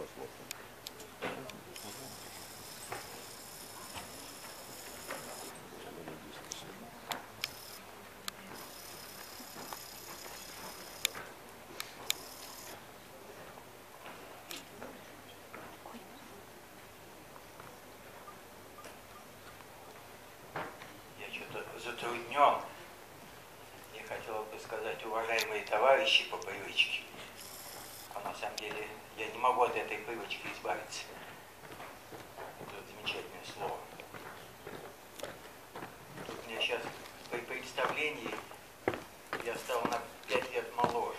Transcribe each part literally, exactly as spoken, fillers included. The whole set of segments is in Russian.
затруднен. Я хотел бы сказать, уважаемые товарищи, по привычке. А на самом деле я не могу от этой привычки избавиться. Это замечательное слово. Тут у меня сейчас при представлении я стал на пять лет моложе.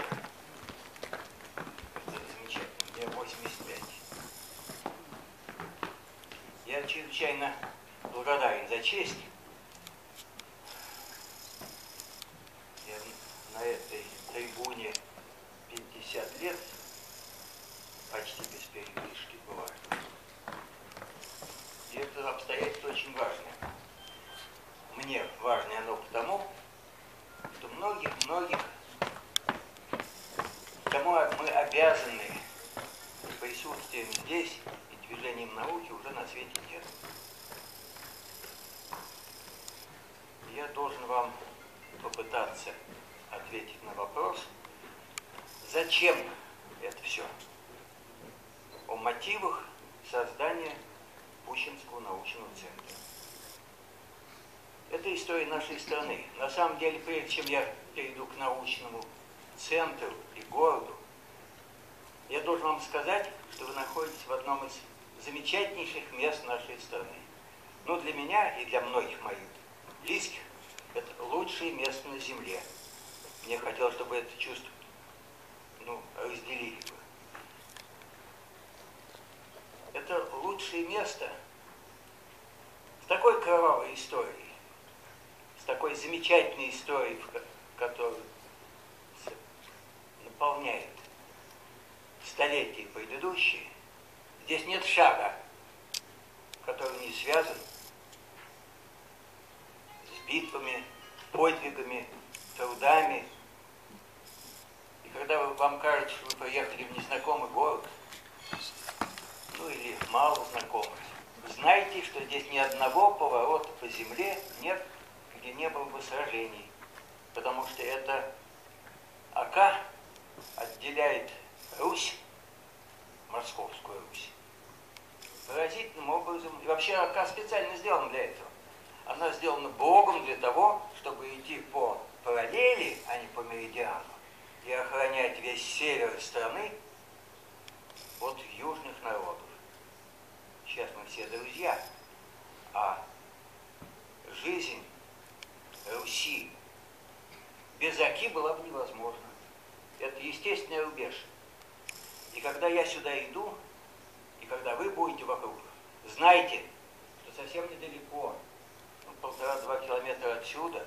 Это замечательно. Мне восемьдесят пять. Я чрезвычайно благодарен за честь. На этой трибуне пятьдесят лет почти без передышки бывает. И это обстоятельство очень важное. Мне важное оно потому, что многих-многих, кому мы обязаны присутствием здесь и движением науки, уже на свете нет. Я должен вам попытаться ответить на вопрос, зачем это все? О мотивах создания Пущинского научного центра. Это история нашей страны. На самом деле, прежде чем я перейду к научному центру и городу, я должен вам сказать, что вы находитесь в одном из замечательнейших мест нашей страны. Но для меня и для многих моих близких это лучшее место на земле. Мне хотелось, чтобы это чувство, ну, разделили бы. Это лучшее место с такой кровавой историей, с такой замечательной историей, которую наполняет столетия предыдущие. Здесь нет шага, который не связан с битвами, подвигами, трудами. И когда вы, вам кажется, что вы приехали в незнакомый город, ну или мало знакомый, знайте, что здесь ни одного поворота по земле нет, где не было бы сражений. Потому что это Ока отделяет Русь, Московскую Русь, поразительным образом. И вообще Ока специально сделана для этого. Она сделана Богом для того, чтобы идти по параллели, а не по меридиану, и охранять весь север страны от южных народов. Сейчас мы все друзья, а жизнь Руси без Оки была бы невозможна. Это естественный рубеж. И когда я сюда иду, и когда вы будете вокруг, знайте, что совсем недалеко, ну, полтора-два километра отсюда,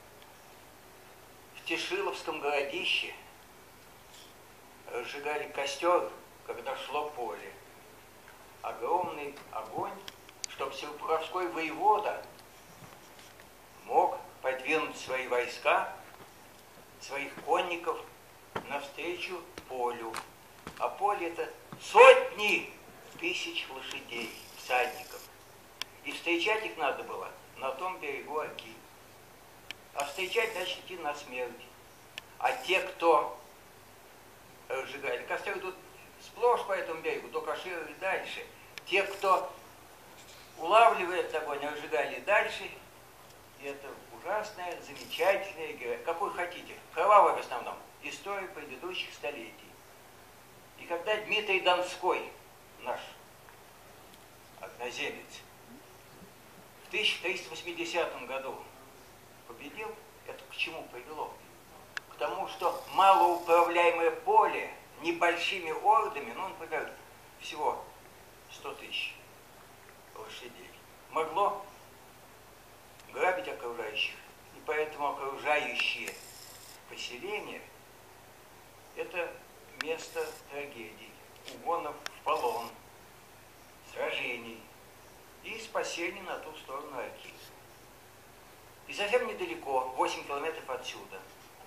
в Тишиловском городище разжигали костер, когда шло поле. Огромный огонь, чтобы Серпуховской воевода мог подвинуть свои войска, своих конников навстречу полю. А поле это сотни тысяч лошадей, всадников. И встречать их надо было на том берегу Оки. А встречать, значит, идти на смерть. А те, кто разжигали костер, идут сплошь по этому берегу, только шире и дальше. Те, кто улавливает огонь, разжигали дальше. И это ужасная, замечательная, какой хотите, кровавая в основном, история предыдущих столетий. И когда Дмитрий Донской, наш одноземец, в тысяча триста восьмидесятом году победил, это к чему привело? К тому, что малоуправляемое поле небольшими ордами, ну, например, всего сто тысяч лошадей, могло грабить окружающих. И поэтому окружающие поселения – это место трагедий, угонов в полон, сражений и спасений на ту сторону Оки. И совсем недалеко, восемь километров отсюда,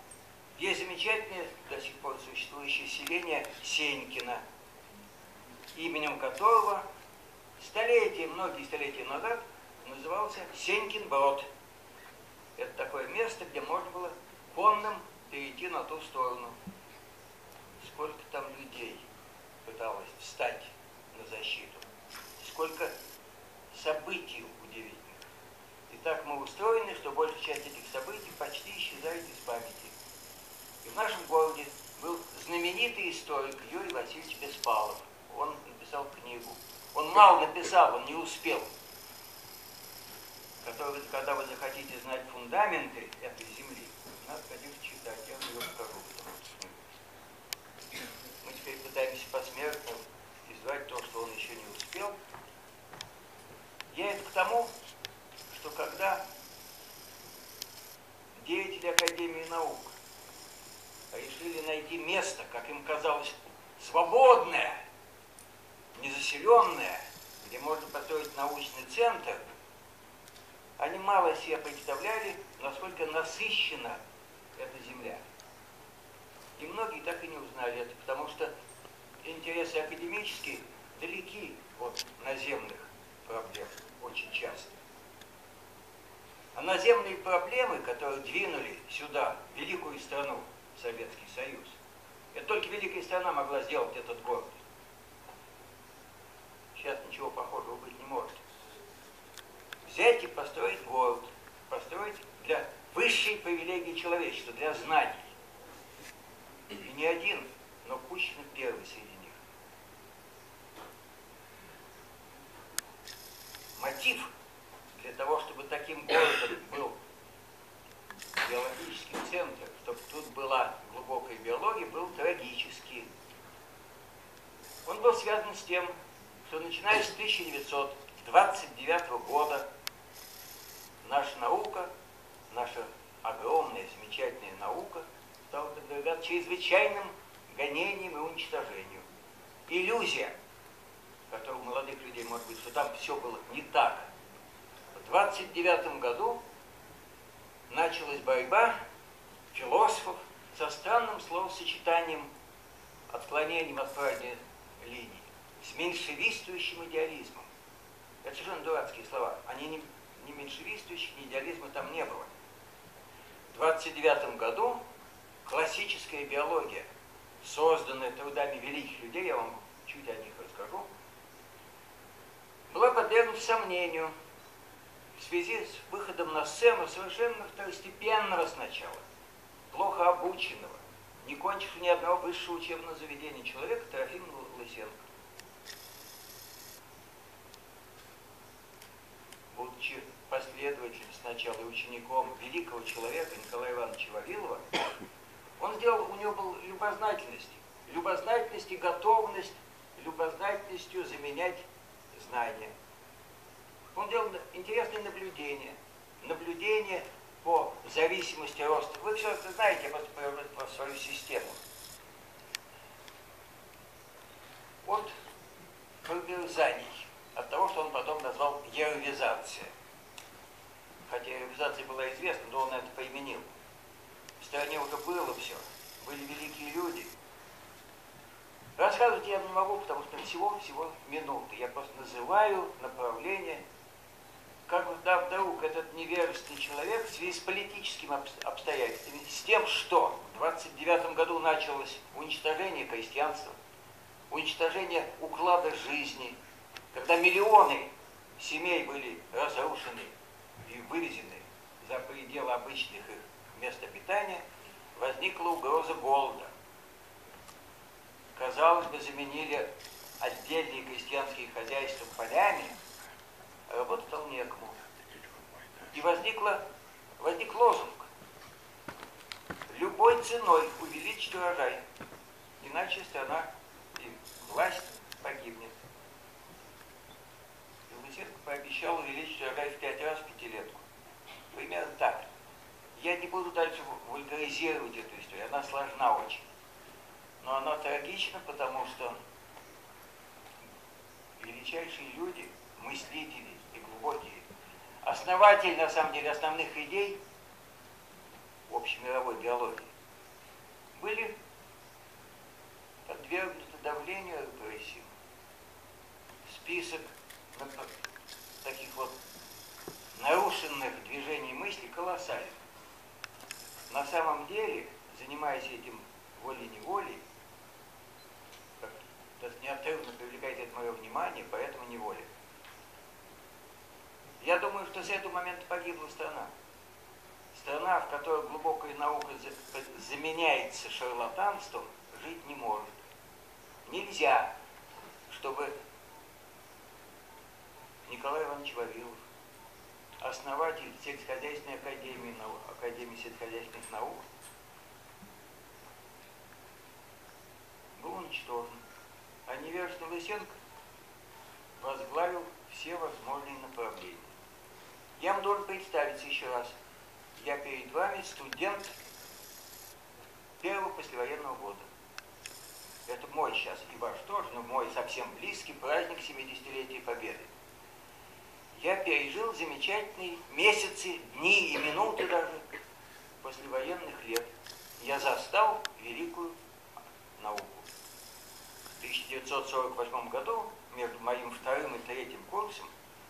есть замечательное до сих пор существующее селение Сенькино. именем которого столетия, многие столетия назад назывался Сенькин Брод. Это такое место, где можно было конным перейти на ту сторону. Сколько там людей пыталось встать на защиту, сколько событий удивительных. И так мы устроены, что большая часть этих событий почти исчезает из памяти. И в нашем городе был знаменитый историк Юрий Васильевич Беспалов. Он написал книгу. Он мало написал, он не успел. Который, когда вы захотите знать фундаменты этой земли, надо, конечно, читать. Я вам ее покажу, потому что мы теперь пытаемся посмертно издавать то, что он еще не успел. Я это к тому, что когда деятели Академии наук решили найти место, как им казалось, свободное, незаселенное, где можно построить научный центр, они мало себе представляли, насколько насыщена эта земля. И многие так и не узнали это, потому что интересы академические далеки от наземных проблем очень часто. А наземные проблемы, которые двинули сюда, великую страну, Советский Союз, это только великая страна могла сделать этот город. Сейчас ничего похожего быть не может. Взять и построить город, построить для высшей привилегии человечества, для знаний. И не один, но Пущин первый среди них. Мотив для того, чтобы таким городом был биологический центр, чтобы тут была глубокая биология, был трагический. Он был связан с тем, что начиная с тысяча девятьсот двадцать девятого года наша наука, наша огромная, замечательная наука стала подвергаться чрезвычайным гонениям и уничтожению. Иллюзия, которая у молодых людей может быть, что там все было не так. В двадцать девятом году началась борьба философов со странным словосочетанием, отклонением от правильной линии, с меньшевистующим идеализмом. Это совершенно дурацкие слова. Они не, не меньшевистующие, ни идеализма там не было. В двадцать девятом году классическая биология, созданная трудами великих людей, я вам чуть о них расскажу, была подвергнута сомнению в связи с выходом на сцену совершенно второстепенного сначала, плохо обученного, не кончившего ни одного высшего учебного заведения человека Трофима Лысенко. Будучи последователем сначала и учеником великого человека Николая Ивановича Вавилова, он сделал, у него была любознательность, любознательность и готовность любознательностью заменять знания. Он делал интересные наблюдения, наблюдения по зависимости роста. Вы все это знаете, я просто проявляю свою систему. От промерзаний, от того, что он потом назвал еровизация. Хотя еровизация была известна, но он это поименил. В стране уже было все, были великие люди. Рассказывать я не могу, потому что всего-всего минуты. Я просто называю направление, как вдруг этот невежественный человек в связи с политическими обстоятельствами, с тем, что в двадцать девятом году началось уничтожение крестьянства, уничтожение уклада жизни, когда миллионы семей были разрушены и вывезены за пределы обычных их мест обитания, возникла угроза голода. Казалось бы, заменили отдельные крестьянские хозяйства полями, а работать стало некому. И возникла, возник лозунг: любой ценой увеличить урожай, иначе страна и власть погибнет. И Лысенко пообещал увеличить урожай в пять раз в пятилетку. Примерно так. Я не буду дальше вульгаризировать эту историю, она сложна очень. Но она трагична, потому что величайшие люди, мыслители и глубокие, основатели, на самом деле, основных идей общемировой биологии, были подвергнуты давлению репрессий. список таких вот нарушенных движений мысли колоссален. На самом деле, занимаясь этим волей-неволей, неотрывно привлекает это мое внимание, поэтому неволя. Я думаю, что с этого момента погибла страна. Страна, в которой глубокая наука заменяется шарлатанством, жить не может. Нельзя, чтобы Николай Иванович Вавилов, основатель сельскохозяйственной академии, Академии сельскохозяйственных наук, был уничтожен, а невежественный Лысенко возглавил все возможные направления. Я вам должен представиться еще раз. Я перед вами студент первого послевоенного года. Это мой сейчас и ваш тоже, но мой совсем близкий праздник семидесятилетия Победы. Я пережил замечательные месяцы, дни и минуты даже послевоенных лет. Я застал великую науку. В тысяча девятьсот сорок восьмом году между моим вторым и третьим курсом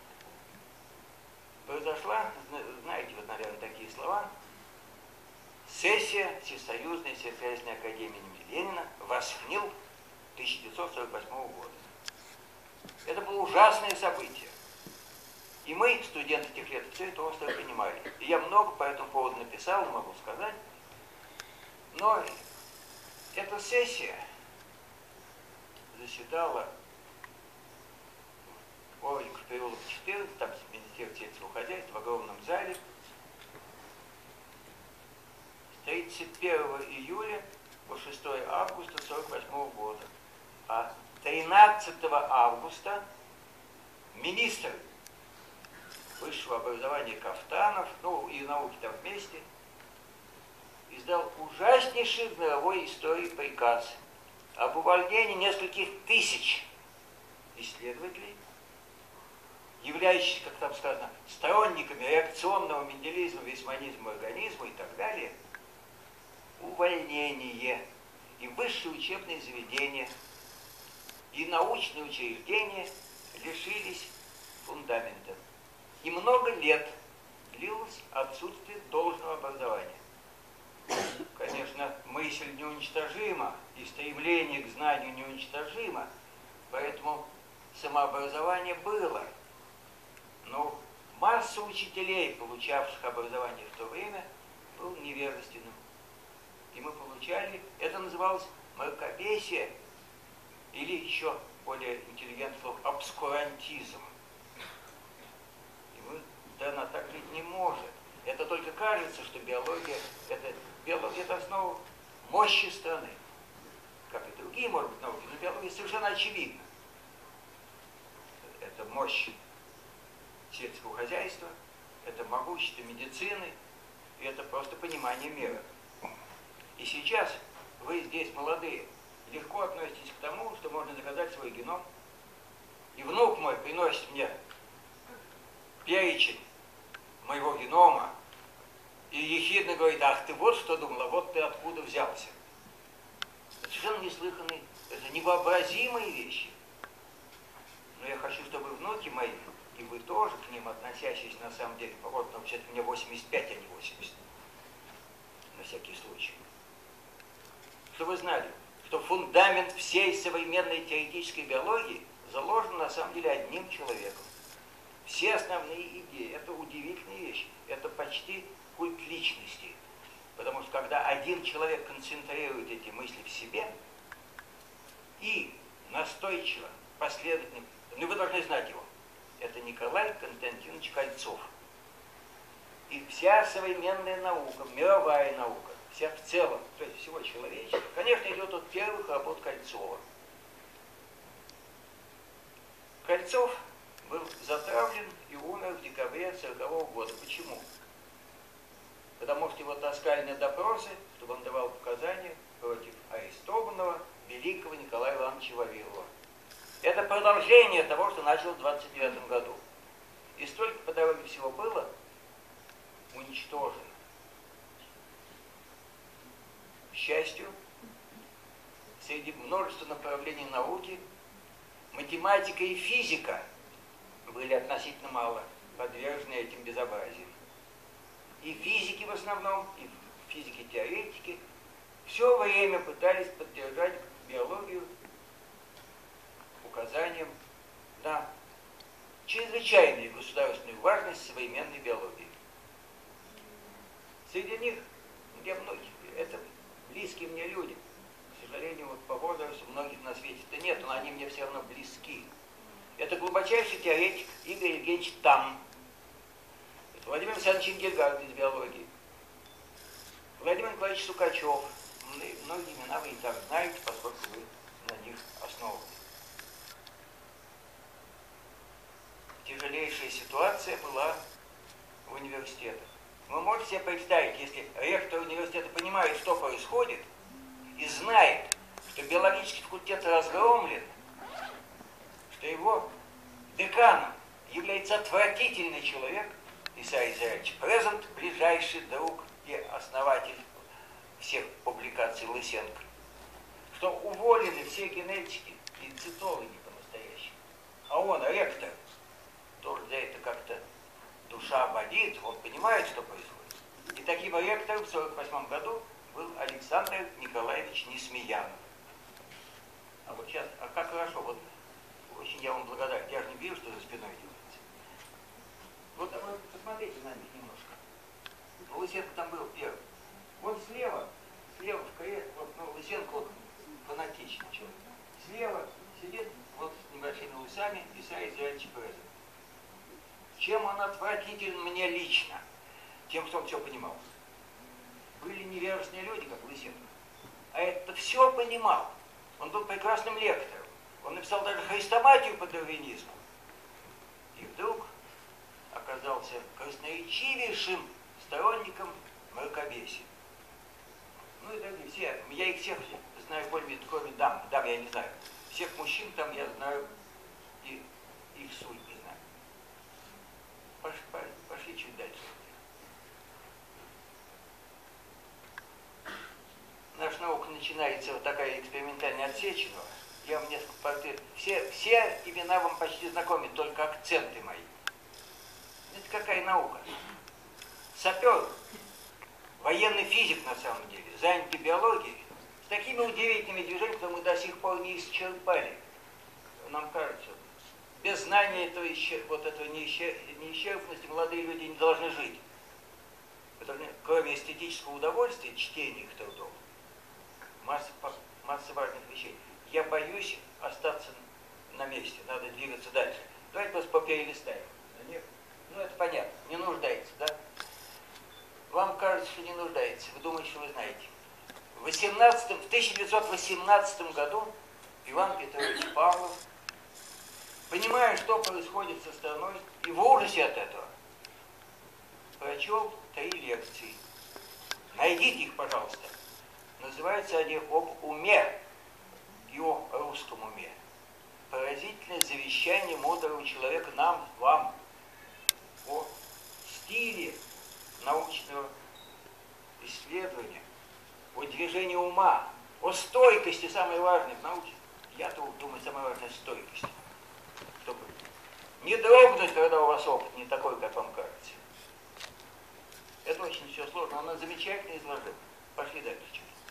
произошла, знаете, вот, наверное, такие слова, сессия Всесоюзной сельскохозяйственной академии имени Ленина «Восхнил» тысяча девятьсот сорок восьмого года. Это было ужасное событие. И мы, студенты тех лет, все это остро понимали. И я много по этому поводу написал, могу сказать. Но эта сессия заседала Орликов переулок четырнадцать, там Министерство сельского хозяйства, в огромном зале. С тридцать первого июля по шестое августа сорок восьмого года. А тринадцатого августа министр высшего образования Кафтанов, ну и науки там вместе, издал ужаснейший в мировой истории приказ об увольнении нескольких тысяч исследователей, являющихся, как там сказано, сторонниками реакционного менделизма, весьманизма, организма и так далее. Увольнение. И высшие учебные заведения, и научные учреждения лишились фундамента. И много лет длилось отсутствие должного образования. Конечно, мысль неуничтожима, и стремление к знанию неуничтожимо, поэтому самообразование было. Но масса учителей, получавших образование в то время, был невежественным. И мы получали, это называлось мракобесие, или еще более интеллигентное слово, обскурантизм. И мы, да, она так жить не может. Это только кажется, что биология, это, биология это основа мощи страны. Как и другие, может быть, науки, но биология совершенно очевидна. Это мощь сельского хозяйства, это могущество медицины, и это просто понимание мира. И сейчас вы здесь, молодые, легко относитесь к тому, что можно заказать свой геном. И внук мой приносит мне перечень моего генома и ехидно говорит: ах, ты вот что думала, вот ты откуда взялся. Это совершенно неслыханные, это невообразимые вещи. Но я хочу, чтобы внуки мои, и вы тоже к ним относящиеся на самом деле, вот, но вообще-то мне восемьдесят пять, а не восемьдесят, на всякий случай, чтобы вы знали, что фундамент всей современной теоретической биологии заложен на самом деле одним человеком. Все основные идеи, это удивительные вещи, это почти культ личности. Потому что когда один человек концентрирует эти мысли в себе и настойчиво, последовательно, ну вы должны знать его, это Николай Константинович Кольцов. И вся современная наука, мировая наука, вся в целом, то есть всего человечества, конечно, идет от первых работ Кольцова. Кольцов был затравлен и умер в декабре сорокового года. Почему? Потому что его таскали на допросы, чтобы он давал показания против арестованного великого Николая Ивановича Вавилова. Это продолжение того, что начал в двадцать девятом году. И столько по дороге всего было уничтожено. К счастью, среди множества направлений науки мы математика и физика были относительно мало подвержены этим безобразиям. И физики в основном, и физики-теоретики все время пытались поддержать биологию указанием на чрезвычайную государственную важность современной биологии. Среди них, где многие, это близкие мне люди. К сожалению, вот по возрасту многих на свете-то нет, но они мне все равно близки. Это глубочайший теоретик Игорь Евгеньевич Там. Это Владимир Александрович Ингельгард из биологии. Владимир Николаевич Сукачев. Многие имена вы и так знаете, поскольку вы на них основаны. Тяжелейшая ситуация была в университетах. Вы можете себе представить, если ректор университета понимает, что происходит, и знает, что биологический факультет разгромлен, что его деканом является отвратительный человек, Исаий Израилевич Презент, ближайший друг и основатель всех публикаций Лысенко, что уволены все генетики и цитологи по-настоящему, а он, ректор, тоже за это как-то душа болит, он понимает, что происходит. И таким ректором в сорок восьмом году был Александр Николаевич Несмеянов. А вот сейчас, а как хорошо, вот очень я вам благодарен, я же не вижу, что за спиной делается. Вот вы посмотрите на них немножко. Лысенко там был первый. Вот слева, слева в крест, вот, ну, Лысенко вот фанатичный человек. Слева сидит вот с небольшими усами Исаий Израилевич Презент. Чем он отвратителен мне лично? Тем, что он все понимал. Были невежественные люди, как Лысенко. А это все понимал. Он был прекрасным лектором. Он написал даже хрестоматию по дарвинизму. И вдруг оказался красноречивейшим сторонником мракобесия. Ну и другие, все, я их всех знаю более-менее, кроме дам, дам я не знаю. Всех мужчин там я знаю и их судьбы знаю. Пошли, пошли чуть дальше. Наша наука начинается вот такая экспериментальная от Сеченова. Я вам несколько портретов. Все, все имена вам почти знакомы, только акценты мои. Это какая наука? Сапер, военный физик на самом деле, занятый биологией, с такими удивительными движениями, которые мы до сих пор не исчерпали. Нам кажется, без знания этого, вот этого неисчерпанности молодые люди не должны жить. Потому что кроме эстетического удовольствия, чтения их трудов, масса, масса важных вещей. Я боюсь остаться на месте, надо двигаться дальше. Давайте просто поперелистаем. Ну, это понятно, не нуждается, да? Вам кажется, что не нуждается, вы думаете, что вы знаете. В, восемнадцатом, в тысяча девятьсот восемнадцатом году Иван Петрович Павлов, понимая, что происходит со страной, и в ужасе от этого, прочел три лекции. Найдите их, пожалуйста. Называются они «Об уме» и о русском уме. Поразительное завещание мудрого человека нам, вам, о стиле научного исследования, о движении ума, о стойкости, самое важное в науке. Я-то думаю, самое важное — стойкость. Чтобы не дрогнуть, когда у вас опыт не такой, как вам кажется. Это очень все сложно, она замечательно изложила. Пошли дальше.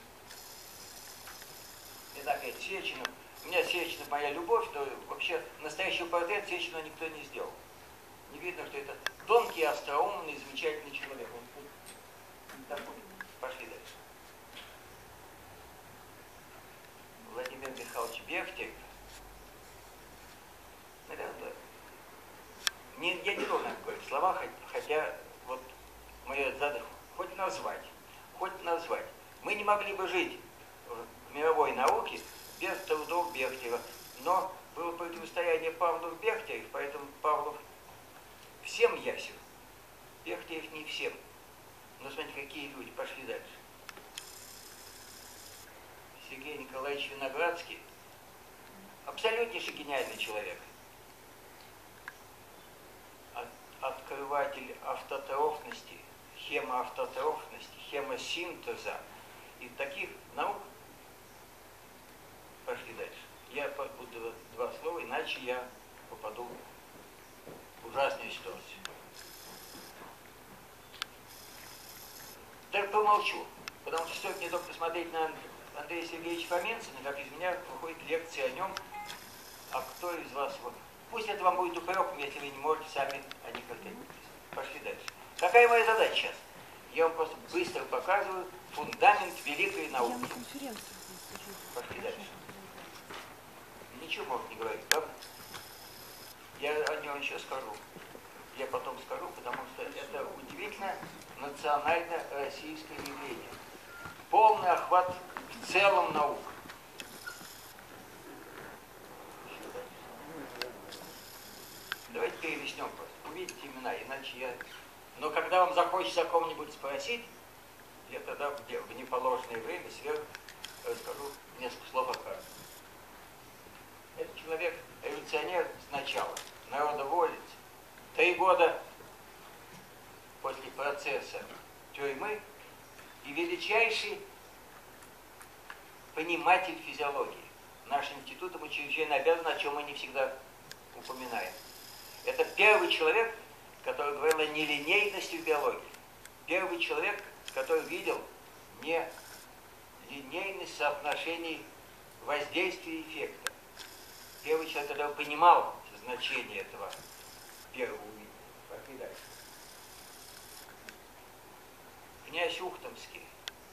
Итак, это Сеченов. У меня Сеченов моя любовь, то вообще настоящий портрет Сеченова никто не сделал. Не видно, что это тонкий, остроумный, замечательный человек. Он такой. Пошли дальше. Владимир Михайлович Бехтерев. Наверное, не, я не должен говорить слова, хотя вот мое задание хоть назвать, хоть назвать. Мы не могли бы жить в мировой науке без трудов Бехтерева, но было противостояние Павлов-Бехтерев, поэтому Павлов всем ясен. Бехтерев не всем. Но смотрите, какие люди. Пошли дальше. Сергей Николаевич Виноградский. Абсолютнейший гениальный человек. От, открыватель автотрофности, хемоавтотрофности, хемосинтеза и таких наук. Пошли дальше. Я буду два слова, иначе иначе я попаду в ужасную ситуацию. Даже помолчу, потому что стоит мне только посмотреть на Андрея Сергеевича Фоменцина, как из меня выходит лекция о нем, а кто из вас... Вот, пусть это вам будет упреком, если вы не можете сами о них как-то написать. Пошли дальше. Какая моя задача сейчас? Я вам просто быстро показываю фундамент великой науки. Пошли дальше. Ничего может не говорить, правда? Я о нем еще скажу. Я потом скажу, потому что это удивительно национально-российское явление. Полный охват в целом наук. Давайте перелистнем просто. Увидите имена, иначе я... Но когда вам захочется о ком-нибудь спросить, я тогда в неположенное время сверху расскажу несколько слов о каждом. Этот человек революционер сначала, народоволец. Три года после процесса тюрьмы и величайший пониматель физиологии. Наш институт ему чрезвычайно обязан, о чем мы не всегда упоминаем. Это первый человек, который говорил о нелинейности в биологии. Первый человек, который видел нелинейность соотношений воздействия и эффекта. Первый человек, который понимал значение этого первого увидения. Пошли дальше. Князь Ухтомский.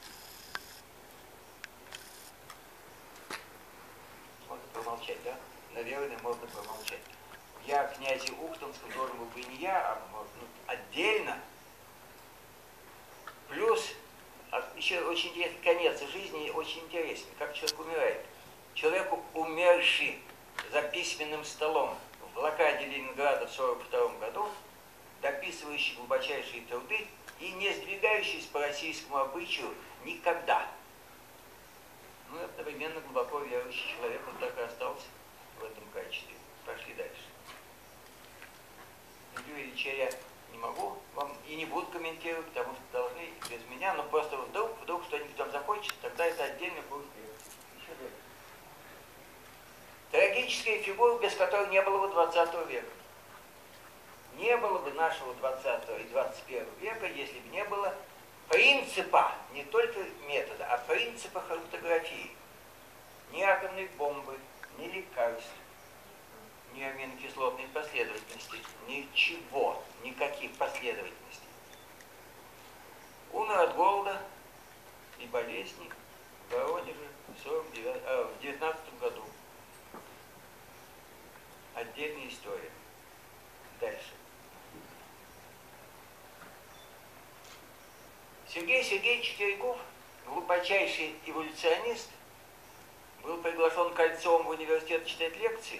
Можно промолчать, да? Наверное, можно промолчать. Я князе Ухтомского должен был бы не я, а может, ну, отдельно. Плюс еще очень интересный конец жизни, очень интересный, как человек умирает. Человеку, умерший за письменным столом в блокаде Ленинграда в сорок втором году, дописывающий глубочайшие труды и не сдвигающийся по российскому обычаю никогда. Ну, одновременно глубоко верующий человек, он так и остался в этом качестве. Пошли дальше. Илью Ильича я не могу вам и не буду комментировать, потому что должны без меня, но просто вдруг, вдруг что-нибудь там захочется, тогда это отдельно будет. Еще дальше. Трагическая фигура, без которой не было бы двадцатого века. Не было бы нашего двадцатого и двадцать первого века, если бы не было принципа, не только метода, а принципа хроматографии. Ни атомной бомбы, ни лекарств, ни аминокислотной последовательности, ничего, никаких последовательностей. Умер от голода и болезни в Воронеже в, сорок девятом, а, в девятнадцатом году. Отдельная история. Дальше. Сергей Сергеевич Киряков, глубочайший эволюционист, был приглашен Кольцовым в университет читать лекции.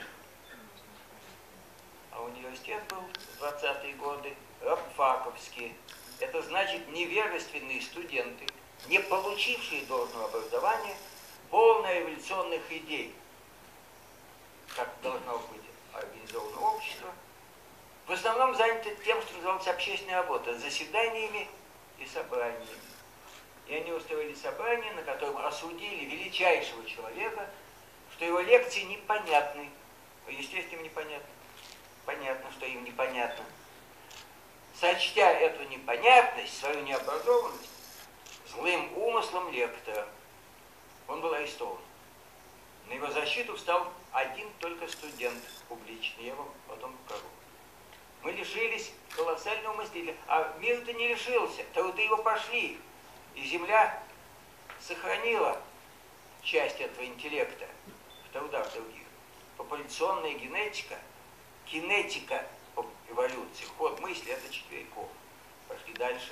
А университет был в двадцатые годы рабфаковский. Это значит невежественные студенты, не получившие должного образования, полное эволюционных идей, как должно быть организовано общество, в основном заняты тем, что называлось общественная работа, заседаниями и собраниями. И они устроили собрание, на котором осудили величайшего человека, что его лекции непонятны. Естественно, непонятно. Понятно, что им непонятно. Сочтя эту непонятность, свою необразованность, злым умыслом лектора, он был арестован. На его защиту встал один только студент публичный, я вам потом покажу. Мы лишились колоссального мыслителя, а мир-то не лишился, труды его пошли, и Земля сохранила часть этого интеллекта в трудах других. Популяционная генетика, кинетика эволюции, ход мысли — это Четверяков. Пошли дальше.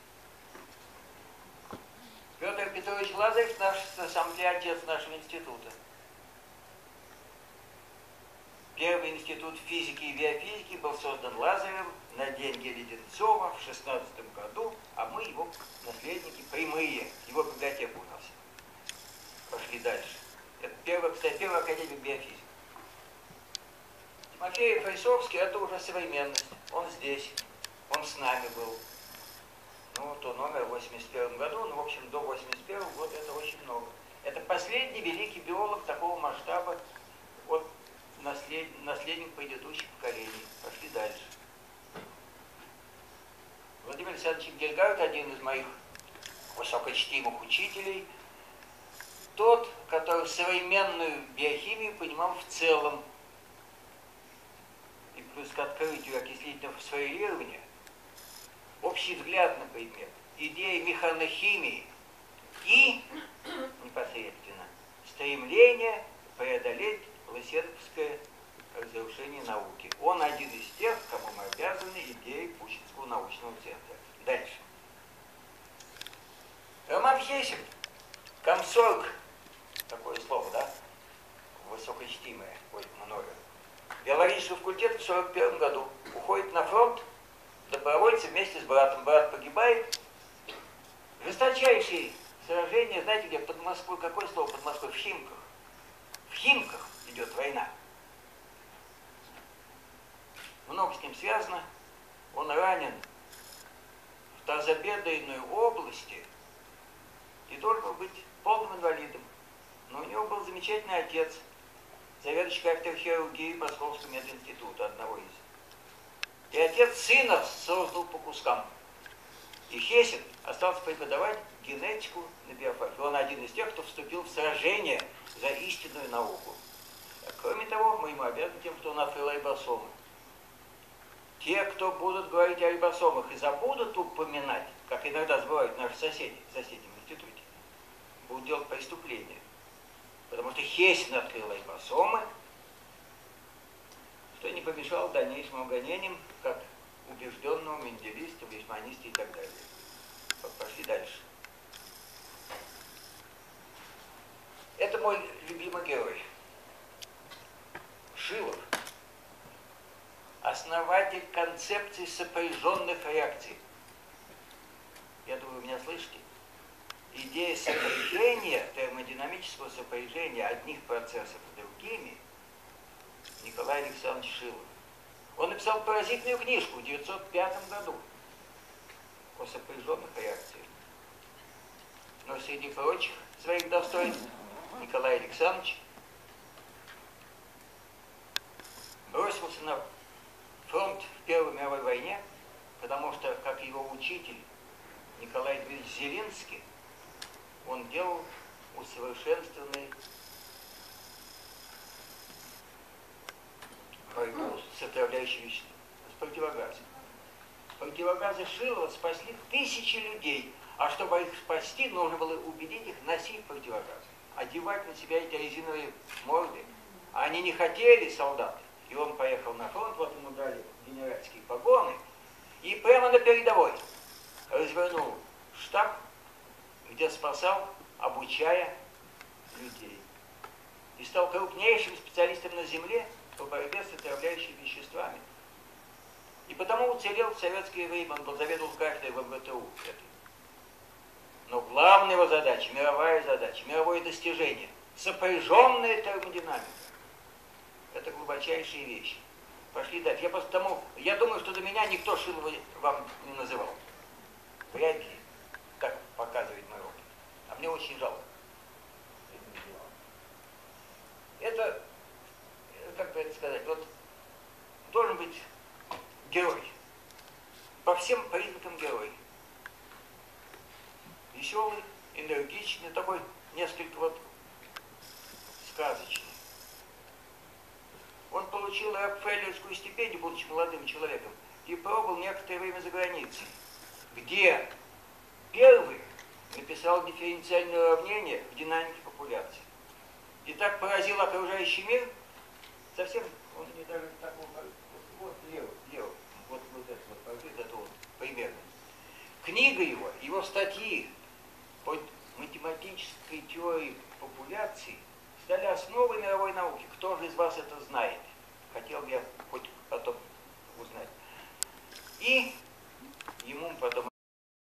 Петр Петрович Лазарев, наш на самом деле отец нашего института. Первый институт физики и биофизики был создан Лазаревым на деньги Леденцова в шестнадцатом году, а мы его наследники прямые, его библиотека у нас. Пошли дальше. Это первая, кстати, первая академия биофизики. Тимофей Файсовский — это уже современность. Он здесь, он с нами был. Ну, вот он умер в восемьдесят первом году, ну, в общем, до восемьдесят первого года это очень много. Это последний великий биолог такого масштаба. Вот наслед, наследник предыдущих поколений. Пошли дальше. Владимир Александрович Энгельгард, один из моих высокочтимых учителей, тот, который современную биохимию понимал в целом, и плюс к открытию окислительного фосфорилирования, общий взгляд на предмет, идеи механохимии и непосредственно стремление преодолеть лысенковское разрушение науки. Он один из тех, кому мы обязаны идеей Пущинского научного центра. Дальше. Роман Хесин, комсорг, такое слово, да? Высокочтимое, ой, мною. Биологического факультета в сорок первом году уходит на фронт, добровольцы вместе с братом. Брат погибает. Жесточайшие сражения, знаете где, под Москвой, какое слово под Москвой? В Химках. В Химках идет война. Много с ним связано. Он ранен в тазобедренной области и должен был быть полным инвалидом. Но у него был замечательный отец, заведующий кафедрой хирургии Московского мединститута, одного из. И отец сына создал по кускам. И Хесин остался преподавать генетику на биофаке. Он один из тех, кто вступил в сражение за истинную науку. А кроме того, мы ему обязаны тем, что он открыл рибосомы. Те, кто будут говорить о рибосомах и забудут упоминать, как иногда забывают наши соседи в соседнем институте, будут делать преступления. Потому что Хесин открыл рибосомы, что не помешало дальнейшим гонениям, как убежденного менделиста, лишманиста и так далее. Пошли дальше. Это мой любимый герой. Шилов. Основатель концепции сопряженных реакций. Я думаю, вы меня слышите? Идея сопряжения, термодинамического сопряжения одних процессов с другими Николай Александрович Шилов. Он написал поразительную книжку в девятьсот пятом году о сопряженных реакциях. Но среди прочих своих достоинств Николай Александрович бросился на фронт в Первой мировой войне, потому что, как его учитель Николай Дмитриевич Зелинский, он делал усовершенствованный борьбу с отравляющими веществами, с противогазом. Противогазы Шилова спасли тысячи людей, а чтобы их спасти, нужно было убедить их носить противогазы, одевать на себя эти резиновые морды. А они не хотели, солдаты. И он поехал на фронт, вот ему дали генеральские погоны, и прямо на передовой развернул штаб, где спасал, обучая людей. И стал крупнейшим специалистом на земле по борьбе с отравляющими веществами. И потому уцелел в советское время, он был заведовал кафедрой в эм гэ тэ у. Но главная его задача, мировая задача, мировое достижение, сопряженная термодинамика. Это глубочайшие вещи. Пошли дальше. Я просто тому, я думаю, что до меня никто Шилова вам не называл. Вряд ли. Так показывает мой опыт. А мне очень жалко. Это, как бы это сказать, вот должен быть герой. По всем признакам герой. Веселый, энергичный, такой несколько вот сказочный. Он получил Рокфеллеровскую стипендию, будучи молодым человеком, и пробыл некоторое время за границей, где первый написал дифференциальное уравнение в динамике популяции. И так поразил окружающий мир, совсем, он не даже так вот, вот лево, лево, вот, вот это вот, вот это вот примерно. Книга его, его статьи по математической теории популяции стали основой мировой науки. Кто же из вас это знает? Хотел бы я хоть потом узнать. И